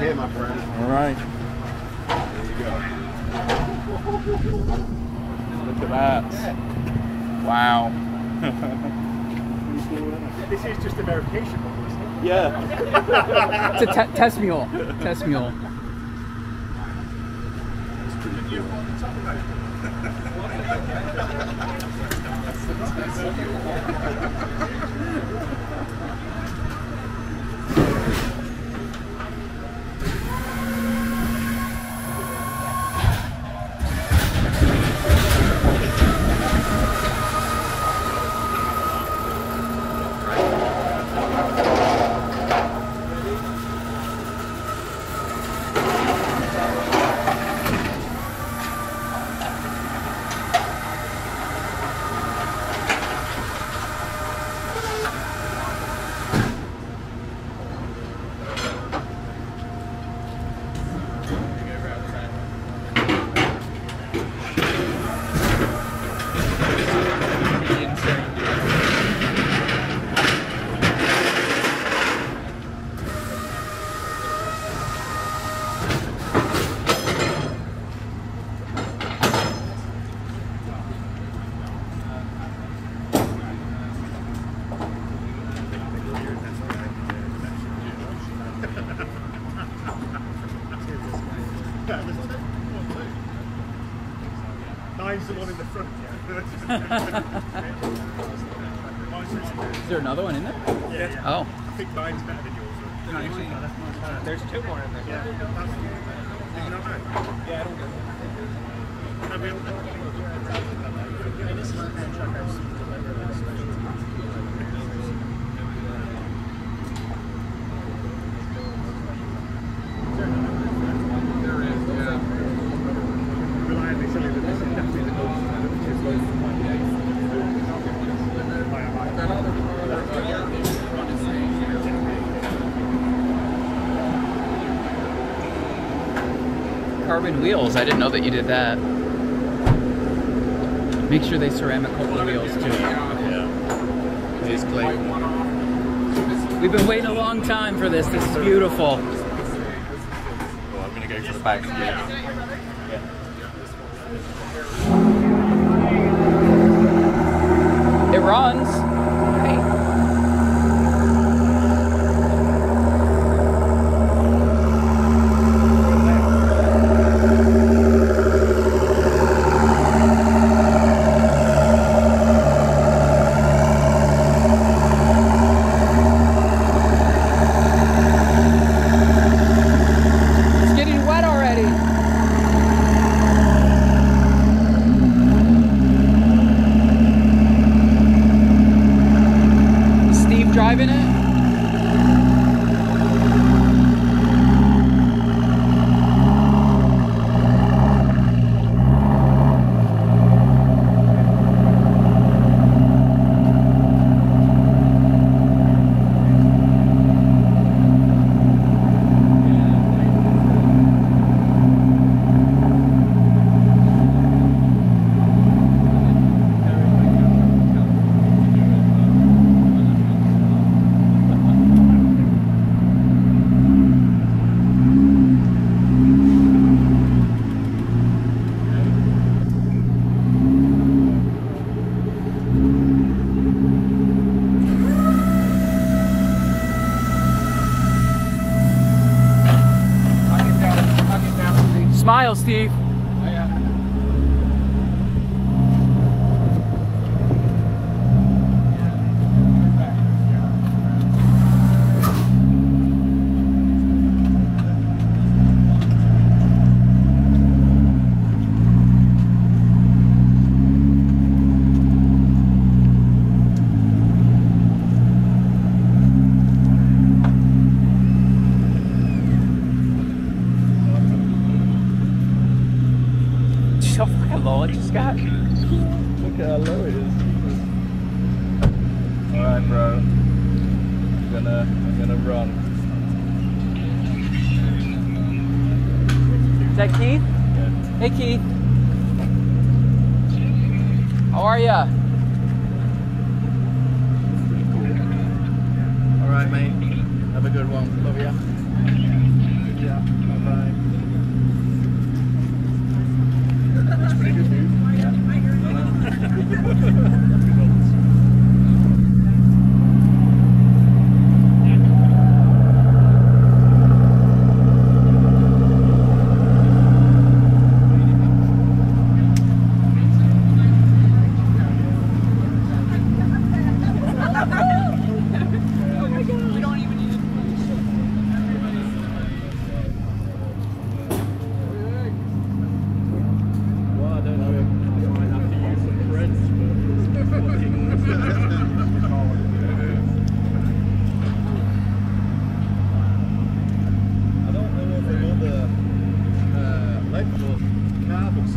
here, my friend. All right. There you go. Look at that. Wow. This is just a verification model, isn't it? Yeah. It's a test mule. Test mule. Nine's the one in the front. Is there another one in there? Yeah. Oh. I think mine's better than yours. There's two more in there. Yeah. Did you not know? Yeah, I don't know. Carbon wheels. I didn't know that you did that. Make sure they ceramic coat the wheels too. Yeah. Here's Clay. We've been waiting a long time for this. This is beautiful. Oh, I'm gonna go for the back. Yeah. It runs. It's getting wet already. Is Steve driving it? Smile, Steve. So fucking low it just got. Look at how low it is. Alright, bro. I'm gonna run. Is that Keith? Yeah. Hey Keith. How are ya? Pretty cool. Alright, mate. Have a good one. Love ya. Yeah.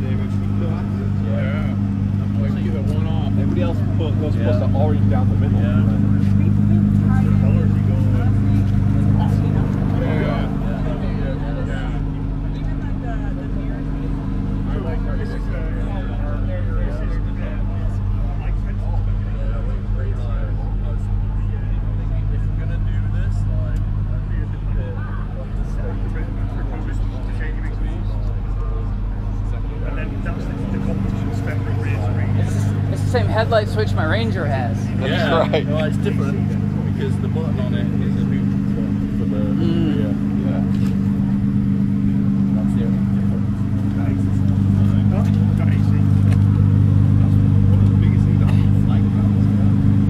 Yeah. Like give it one off. Everybody else goes supposed to orange down the middle. Yeah. Colours you go with. And then that's the competition spec that rear to rear. It's the same headlight switch my Ranger has. That's right. Well, it's different because the button on it is a new button for the rear. Yeah. That's the only difference. Got AC. One of the biggest things I like about this car.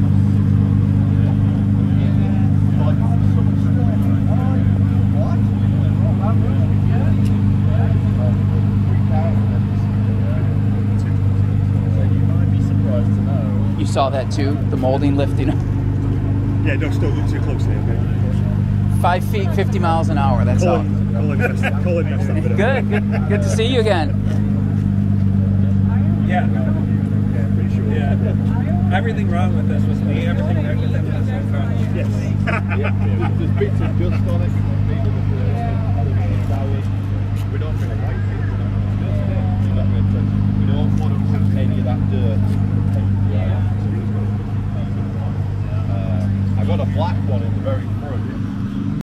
Like, so much So you might be surprised to know. You saw that too, the molding lifting up. Yeah, no, still look too closely, okay? 5 feet, 50 miles an hour. That's all. Colin messed that bit up. Good to see you again. Yeah. Yeah, pretty sure. Yeah. Everything wrong with this was me. Everything right with them was my car. Yes. There's bits of dust on it. We don't really like it.